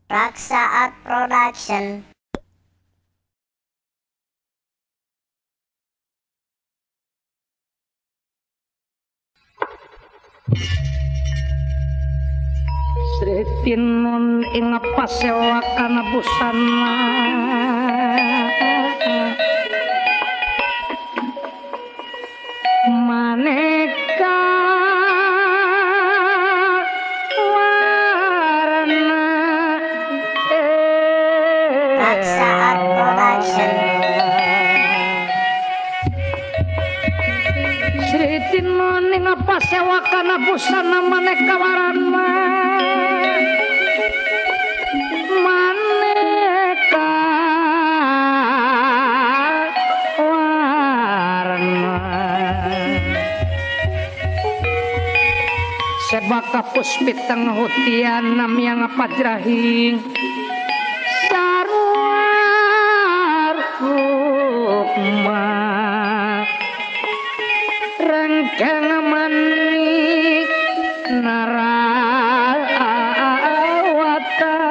Raksa Art Production. Sri Tinun ing pasewakan busana maneka warna Raksa Art Production. Sri Tinun ing pasewakan busana maneka warna maneka warna sebaka puspiteng hutian namyang pajrahing sarwar rukma rengkeng manik narawata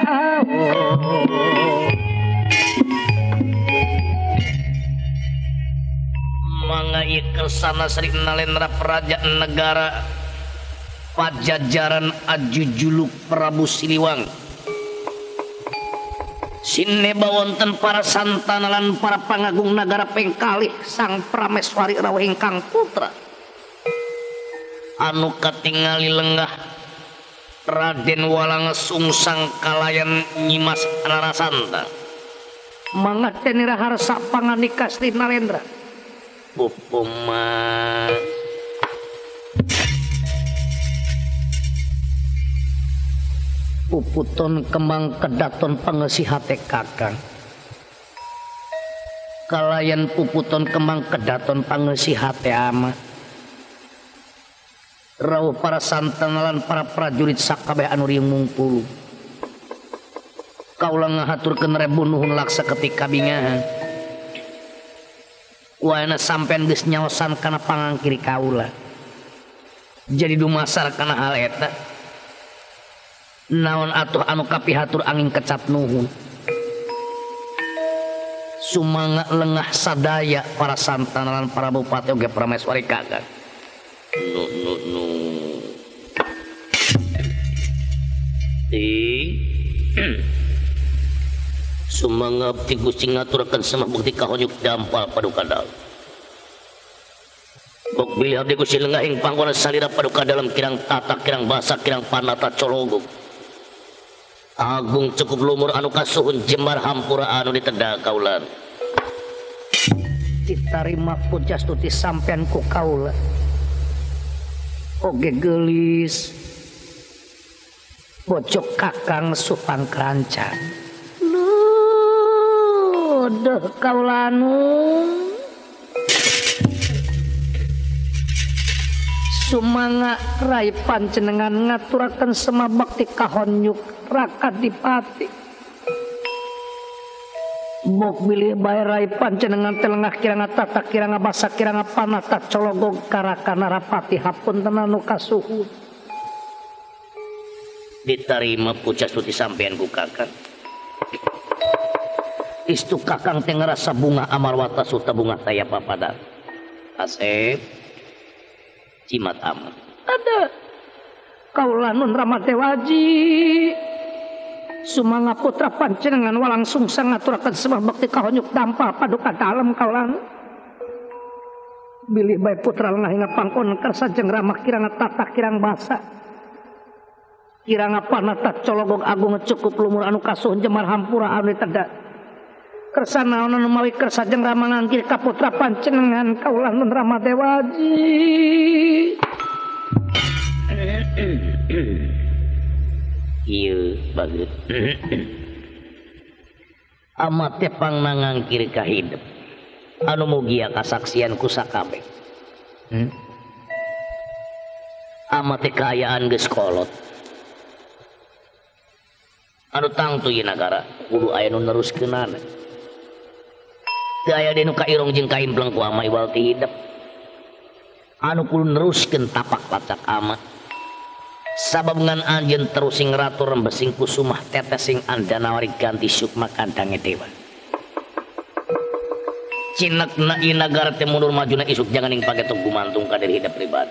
mangai kersana Sri Nalendra Praja Negara Pajajaran Ajujuluk Prabu Siliwangi sineba wonten para santana lan para pangagung nagara pengkalih sang prameswari rawuh ingkang putra anu katingali lenggah Raden Walang Sungsang kalayan Nyimas Rarasanta mangateni raharsa panganika Sri Nalendra Pupuma puputon kembang kedaton pangesi hate kakang kalayan puputon kembang kedaton pangesi hate ama rawuh para santana lan para prajurit sakabeh anu riung mungpulu kaula ngahaturkeun rebu nuhun laksa ketika bingahan waena sampean geus nyaosan kana pangangkiri kaula jadi dumasar kana hal eta naon atuh anu kapihatur angin kecat nuhun sumangga lengah sadaya para santana lan para bupati oge prameswari kakang nu sumangga abdi Gusti ngaturaken semah bukti kahonyuk dampal paduka dalam bok bilih abdi Gusti lenggahing panggona salira paduka dalam kirang tata kirang basa kirang panata cologog agung cukup lumur anu kasuhun jembar hampura anu diteda kaulan ditarima pujastuti sampean ku kaula oge geulis bojok kakang supang kerancan luduh kaula anu sumangga rai panjenengan ngaturaken semua bakti kahonyuk Raka Dipati bok bilih bae rai panjenengan telengah kiranga tata kiranga basa kiranga panata cologog karaka narapati hapunten anu kasuhun diterima pujastuti sampean ku kakang istu kakang teh ngarasa bunga amarwata suta bunga taya papada Asep Cimat amat ada kaula nun Ramadewaji sumangga putra panjenengan Walang Sungsang ngaturaken semah bakti kahonyuk dampal paduka dalem kaula bilih bae putra lengahing pangkon kersa jeung ramah kiranga tata kirang basa kiranga panata cologog agung cukup lumur anu kasuhun jemar hampura anu diteda kersa naon anu mawi kersa jeung ramah ngangkir ka putra panjenengan kaula nun Ramadewaji iya bagus amat teh pangnangangkir ka hidup anu mugia kasaksian ku sakabeh amat teh kaayaan geus kolot anu tangtu ieu nagara kudu aya nu neruskeunana teu aya deui nu kairong jeung kaimpleng ku ama iwal ti hidup anu kudu neruskeun tapak pacak ama sabab ngan anjeun terusing ratu rembesing kusumah tetesing andanawari ganti sukma kandange dewa cinekna ieu nagara teh mundur majuna isuk jangan ing pagetok gumantung ka diri hidup pribadi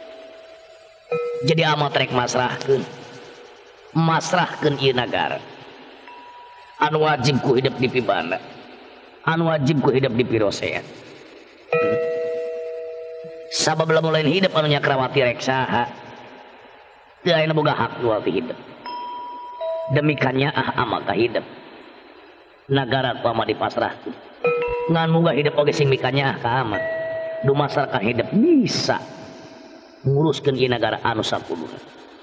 jadi amat rek masrahkeun ieu nagara anu wajib ku hidup di pibana anu wajib ku hidup di pirosea sabab lamun lain hidup anu nyakrawati rek saha teu aya boga hak jual ti hidup demikannya ama ka hidup nagara ku ama dipasrahkeun ngan muga hidup oge sing mikanya ka ama dumasarkan hidup bisa nguruskeun ieu nagara anu sapuluh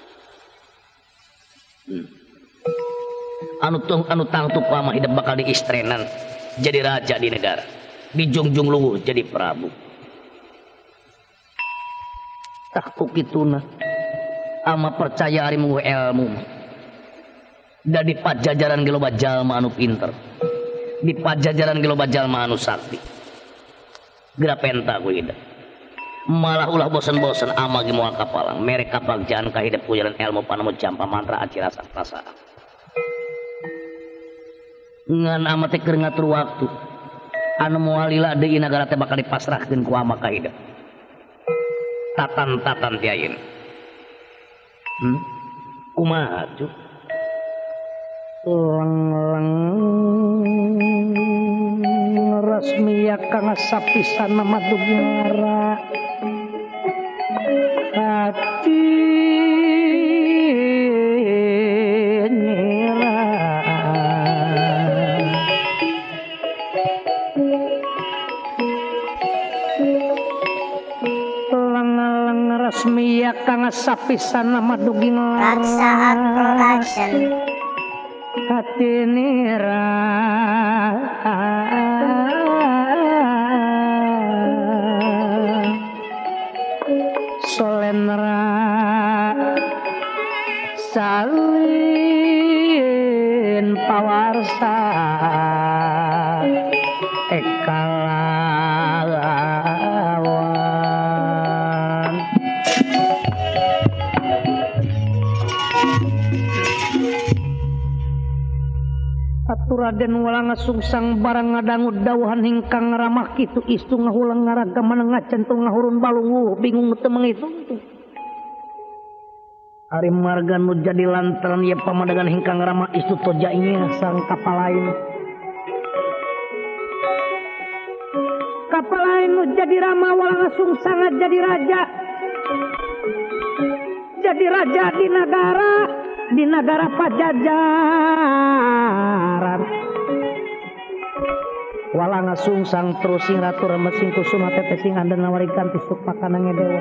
anu tangtu pama hidup bakal diistrenan jadi raja di negara dijungjung luhur jadi prabu tak kukituna ama percaya ari mung ilmu da di pajajaran ge loba jalma anu pinter di pajajaran ge loba jalma anu sakti geura penta ku hidup malah ulah bosen-bosen ama ge moal kapalang mere kapagjaan ka hidup ku jalan ilmu panamu jampa mantra acirasan perasaan ngan ama teh keur ngatur waktu anu moal lila deui nagara teh bakal dipasrahkeun ku ama ka hidup tatan-tatan ti ayeuna kumaha cu lang resmi ya kang sapisan nama dugara hati nira lang resmi ya kang sapisan nama duging Raksaat Production. hati nira solenra salin pawarsa ekalawan Aturaden walang sungsang barang ngadangu dawuhan hingkang ramah kitu istu ngahulang ngaraga manengah centung ngahurun balungu bingung teu manghitung ari marga nu jadi lantaran ieu pamadegan hingkang ramah istu toja ini sang kapal lain nu jadi ramah walang sungsang jadi raja di negara Pajajaran walang sungsang terus sing ratu remesing kusuma tetesing andana warikan tisuk pakanange dewa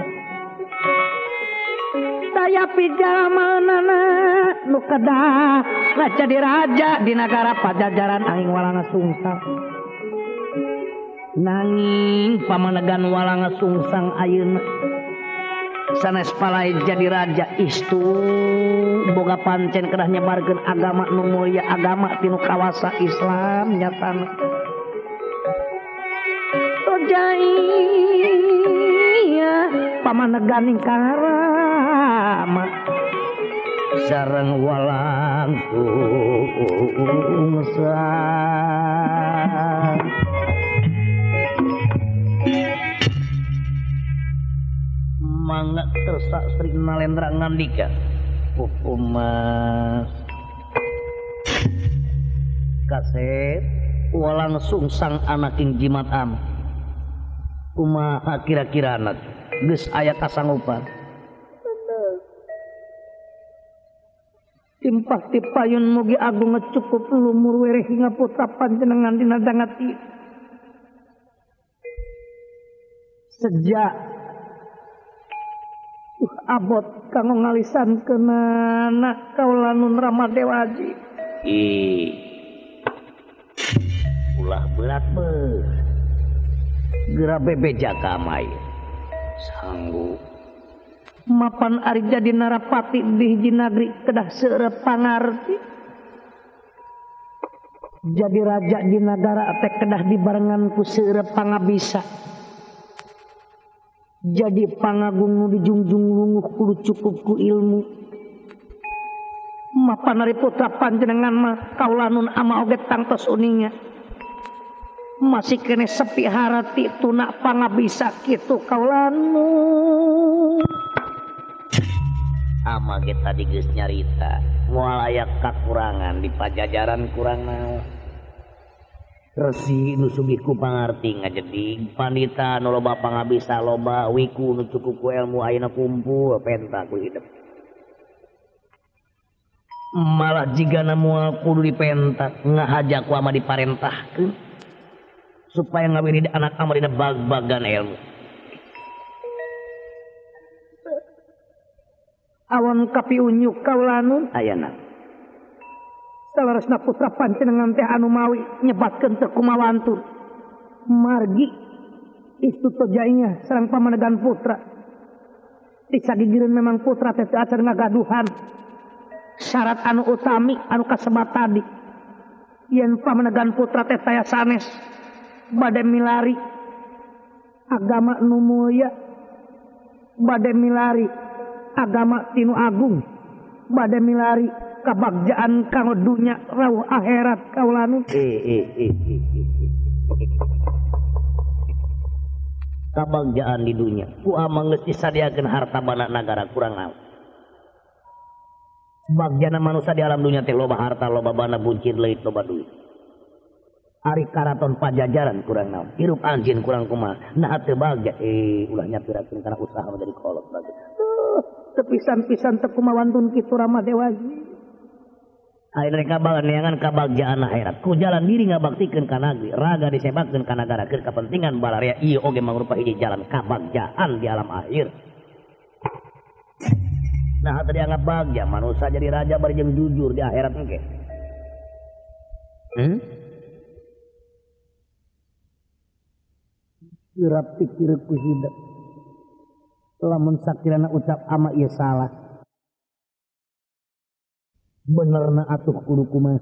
daya pijamanana nu kedah jadi raja di negara Pajajaran angin walang sungsang nanging pamanegan walang sungsang ayeuna sanes palai jadi raja istu boga pancen kedah nyebarkeun agama nu mulia agama tinu kawasa Islam nyatana tojai pamanegan ingkang rama sareng walang sungsang mangga tersak Sri Nalendra ngandika Mas kaset walang sungsang anaking jimat am kumaha kira-kirana geus aya kasanggupan timpah ti payun mugi agung cukup lumur wereh hingga putra panjenengan dina dangati sejak abot kanggo ngalisan kenana kaulanun Ramadewaji ulah berat geura bebeja ka amai sanggup mapan ari jadi narapati di hiji nagri kedah seureut pangarti jadi raja di negara teh kedah dibarengan ku seureut pangabisa jadi pangagung nu dijungjung lungguh kudu cukup ku ilmu mapanari putra panjenengan mah kaulanun ama oge tangtos uninga masih kene sepi harati tuna pangabisa kitu kaulanun ama ge tadi geus nyarita moal aya kakurangan di pajajaran kurang naon Resi nu sugih ku pangarti ngajedig pandita nu loba pangabisa loba wiku nu cukup ku ilmu ayeuna kumpul penta ku hidup malah jigana moal kudu dipentak ngahajak ku ama diparentahkeun supaya ngawiri anak ama dina bag-bagan ilmu awan kapi unyuk kaulanun ayana salarasna putra panjenengan teh anu mawi nyebatkeun teu kumawantun margi istuto jainya sareng pamanegan putra disagigireun memang putra teh teu acan ngagaduhan syarat anu utami anu kasebat tadi yen pamanegan putra teh taya sanes bade milari agama nu mulia bade milari agama tinu agung bade milari kabagjaan kang dunya rawuh akhirat kaulanun kabagjaan di dunia ku amang geus disadiakeun harta bana nagara kurang naon bagjana manusia di alam dunia teh loba harta loba bana buncit leuit loba duit ari karaton pajajaran kurang naon hirup anjeun kurang kumaha nah teu bagja ulah nyapirakeun kana usaha menjadi kolot bagja tepisan-pisan teu kumawantun kitu Rama Dewaji ayeuna kabangan neangan kabagjaan akhirat ku jalan diri ngabaktikeun ka negeri raga disebabkeun ka nagara keur kapentingan balaria ieu oge mangrupa hiji jalan kabagjaan di alam akhir nah tadi anggap bagja manusia jadi raja bari jeung jujur di akhirat engke Kirap pikir ku hidup lamun sakirana ucap ama ieu salah benerna atuh kudu kumaha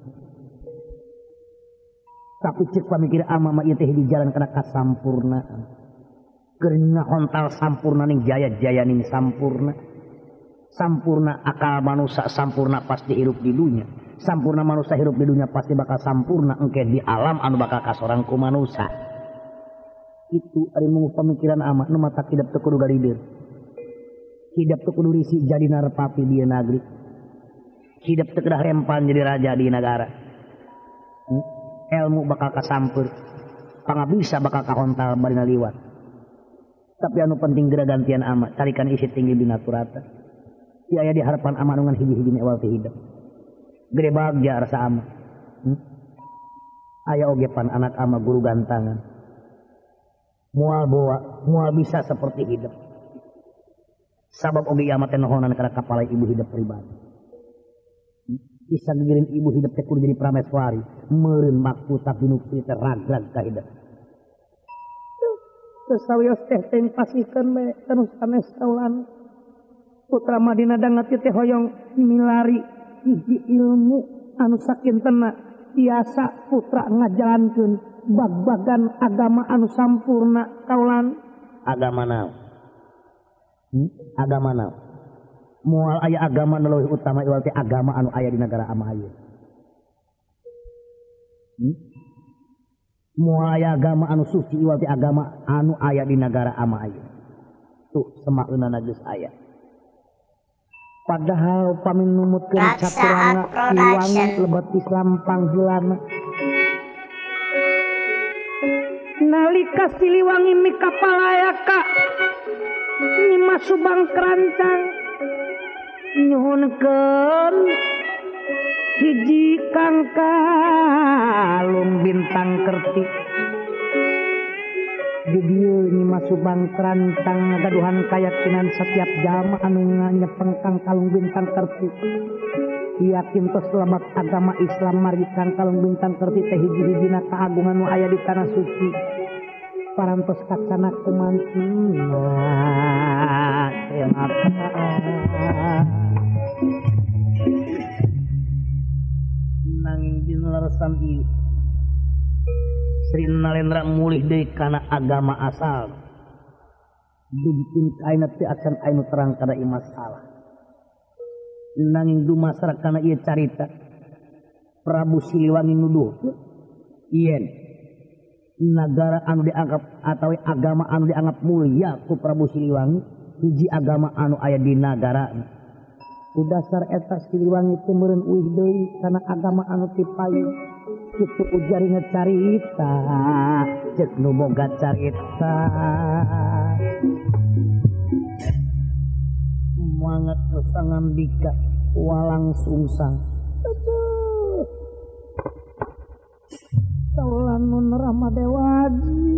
tapi cek pamikir ama mah ieu teh di jalan kana kasampurnaan keur hontal sampurna ning jaya-jaya ning sampurna sampurna akal manusia sampurna pasti hirup di dunia sampurna manusia hirup di dunia pasti bakal sampurna engke di alam anu bakal kasorang ku manusia itu ari mung pamikiran ama nu mata hidup teu kudu galidir hidup teu kudu risi jadi narpapi di negeri hidup teu kedah rempan jadi raja di negara ilmu bakal kasampeur pangabisa bakal kahontal barina liwat tapi anu penting geura gantian ama carikan isi tinggi bina turata ti aya di harapan ama nu ngan hiji-hiji ewal teh hidup gede bagja rasa ama aya oge pan anak ama guru gantangan mual bawa mual bisa seperti hidup sabab oge ama teh nohonan kana kapala ibu hidup pribadi bisa ngirim ibu hidup teh kudu jadi prameswari meureun maktu tapi nu teh ragrag ka hidup sawios teh teh pasikeun we terus sanes kaulan putra Madinah dangat teh hoyong milari hiji ilmu anu sakintena tiasa putra ngajalankeun bag-bagan agama anu sampurna kaulan agama naon agama naon moal aya agama nu leuwih utama iwal teh agama anu aya di negara ama ieu moal aya agama anu suci iwal teh agama anu aya di negara ama ieu tuh semaeunana geus aya padahal paminumutkeun caturana Siliwangi lebet Islam pangheulana nalika Siliwangi mika palayaka nyima subang kerancang nyuhunkeun hiji kang kalung bintang kerti di dieu nyima subang kerancang ngagaduhan kayakinan setiap jama anu nyepeng kang kalung bintang kerti yakin tos selamat agama Islam mari kang kalung bintang kerti teh hiji-hijina kaagungan nu aya di tanah suci parantos kacsana kumantina nanging dina leresan ieu Sri Nalendra mulih deui kana agama asal dugikeun ka ayeuna teh acan anu terang kada ieu masalah nanging dumasar kana ieu carita Prabu Siliwangi nuduh yen nagara anu dianggap atawi agama anu dianggap mulia ku Prabu Siliwangi hiji agama anu aya di nagara udasar eta Siliwangi teh meureun uih deui kana agama anu ti payu kitu ujari ngecarita ceuk nu boga carita mangat sangambika walang sungsang Taulamun Ramadewaji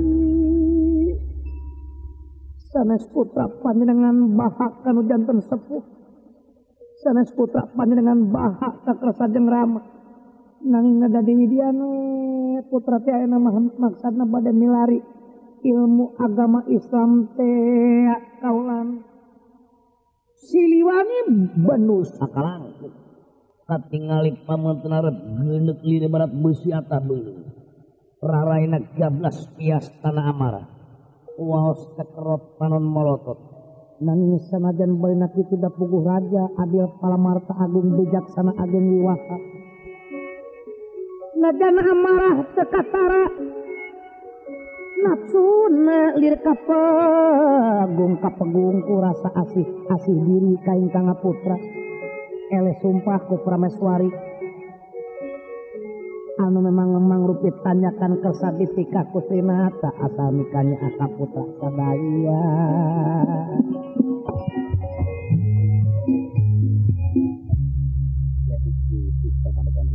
sanes putra panjenengan bahak kanu janten sepuh sanes putra panjenengan bahak ka Krasajeng Rama nanging ngada Dewi Diana putra teh ayeuna mah maksudna bade milari ilmu agama Islam teh kaulan Siliwangi bener sakalang katingali pamanteun geundeuk lire barat beusi atah beuleuh raraina 13 pias tanah amara waos kekerot panon molotot nanging sanajan baina kitu da puguh raja adil palamarta agung bijaksana agung wiwaha najan amarah teu katara nafsuna lir kapegung ku rasa asih diri ka ingkang putra eleh sumpah ku prameswari anu memang rupit tanyakan kesabitika kusina tak asal mikanya aka putra sadaya jadi kita managan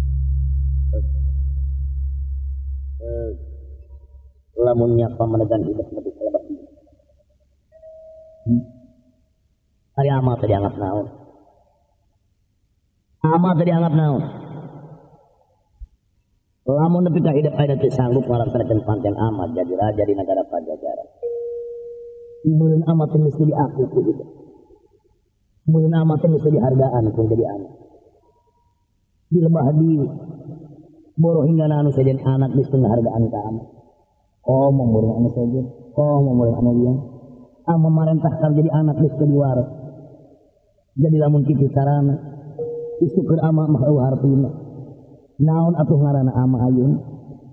lamun nyapa managan hidup lebih selamat hari amal tadi anggap naon amal tadi anggap naon lamun nepi ka hidup aya teu sanggup ngalaksanakeun panten amal jadi raja di negara Pajajaran meureun amal teh geus diaku ku hidup meureun amal teh geus dihargaan ku jadi anak di lebah di boro hingga anu sajen anak geus penghargaan ka amal meureun anu sajen meureun anu lian memerintahkan jadi anak geus diwares jadi lamun kitu carana isukeun ama mah eueuh hartina naon atuh ngaranna ama ayeuna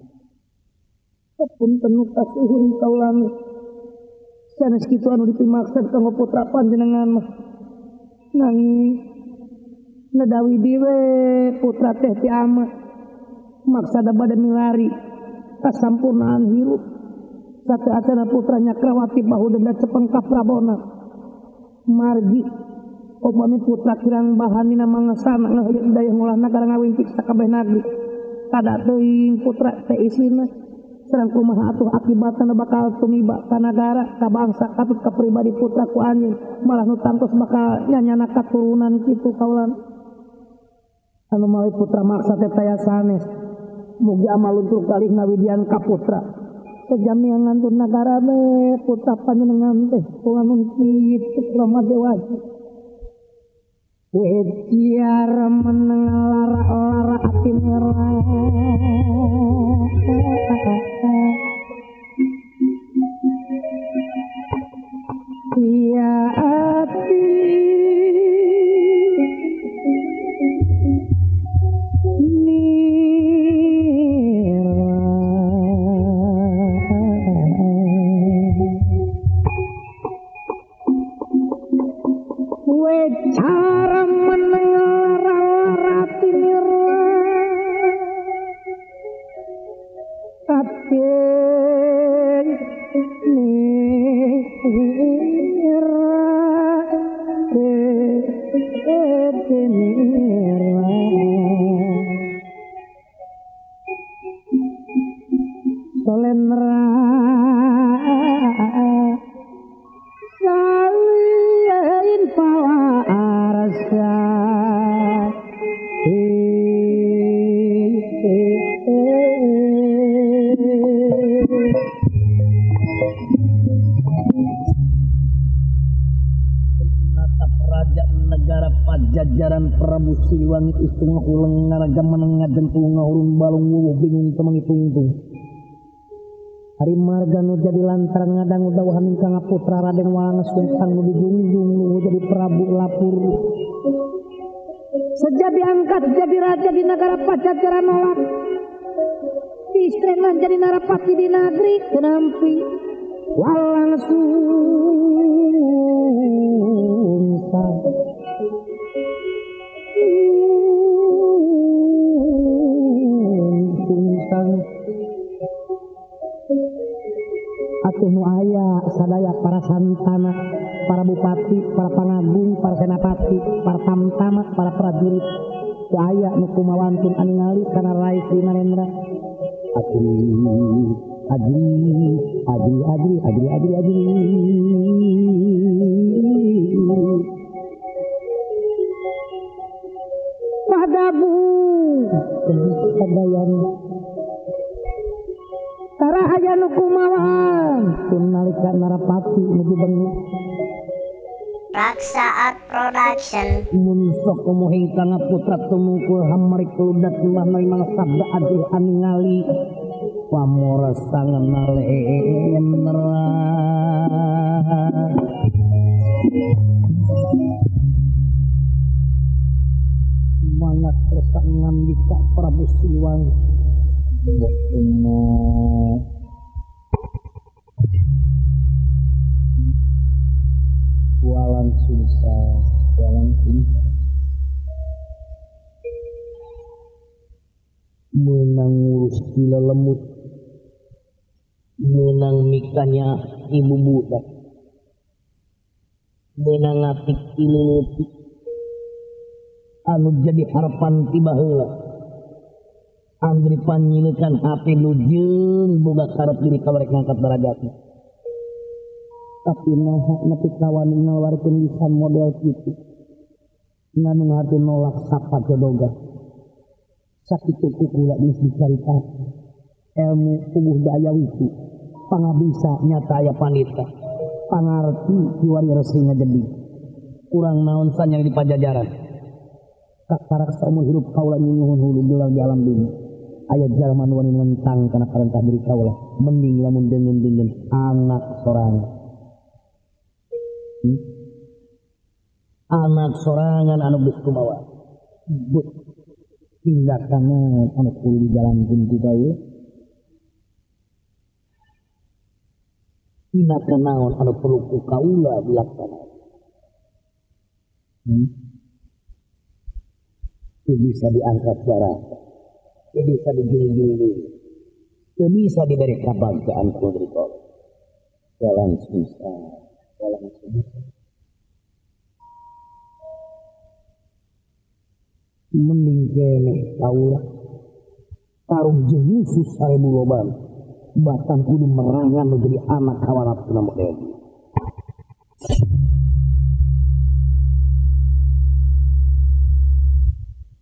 punten nu kasuhun kaulan sanes kitu anu dipimaksud kanggo putra panjenengan mah nanging nadawi diwe putra teh ti ama maksada bade milari kasampurnaan hirup sateatana putra Nyakrawati bahu denda cepeng ka Prabona margi upami putra kirang bahanina mangesana ngaheuleut daya ngolah nagara ngawintik sakabeh nagri kada teuing putra teh isina sareng kumaha atuh akibatna bakal tumiba ka nagara ka bangsa katut ka pribadi putra ku anjeun malah nu tangtos bakal nyanyana katurunan kitu kaulan anu mawi putra maksa teh taya sanes mugi amal luntur kalih ngawidian ka putra sejami ngantun nagara be putra panjenengan teh kulanun kitu Ramadewaji Wejiar meneng lara ati ngerah iya ati cara mendengar Pajajaran Prabu Siliwangi istung ulang ngaraga menengah jentung ngahurun balung wuwuh bingung temangi tungtung hari marga nu jadi lantaran ngadang udawahan ingkang putra Raden Walang Sungsang nu dijunjung nu jadi Prabu Lapur sejak diangkat jadi raja di negara Pajajaran nolak, istrenan jadi narapati di negeri tenampi walang sungsang. Atuh nu aya sadaya para santana, para bupati, para pangagung, para senapati, para tamtama, para prajurit, teu aya nu kumawantun aningali kana Rai Sri Narendra. Adri. Padabu sadayan Tarahaya nu kumawan tun nalika narapati nuju bengi Raksa Art Production. mun sok umuhing kana putra tumungkul hamari keludat liwah nalimang sabda adih aningali pamora sangan nalemra mangat kersa ngambika Prabu Siliwangi walang sungsang menang ngurus gila lemut, menang mikanya ibu budak, menang ngatik ileutik anu jadi harapan tiba heula. Andri panyilekan HP lujeung boga karep diri kawarek ngangkat derajatna. Tapi nepi kawan nawarkeun lisan model kitu. Nganu hati nolak sapa jodoga. Sakitu kula geus dicaritakeun. Ilmu tubuh daya witu, pangabisa nyata aya pandita. Pangarti kiwari resi ngajedi. Urang naon sanyang di Pajajaran. Kakarak saumur hidup kaula nyuhun hulu gelang di alam dunia. Aya jalma nu wani nentang kana parentah diri kaula, mending lamun deungeun anak sorangan. Anak sorangan anu geus kumawa. Tindakan anu kudu dijalankeun ku bae. Tindakan naon anu perlu ku kaula dilaksanakan. Itu bisa diangkat darah. Itu bisa dijunjung, itu bisa diberi kebahagiaan kepada kau. Jalan susah. Mending kene kaulah taruh jeung musuh 1000 loban. Batang kudu merangan menjadi anak kawanapun model.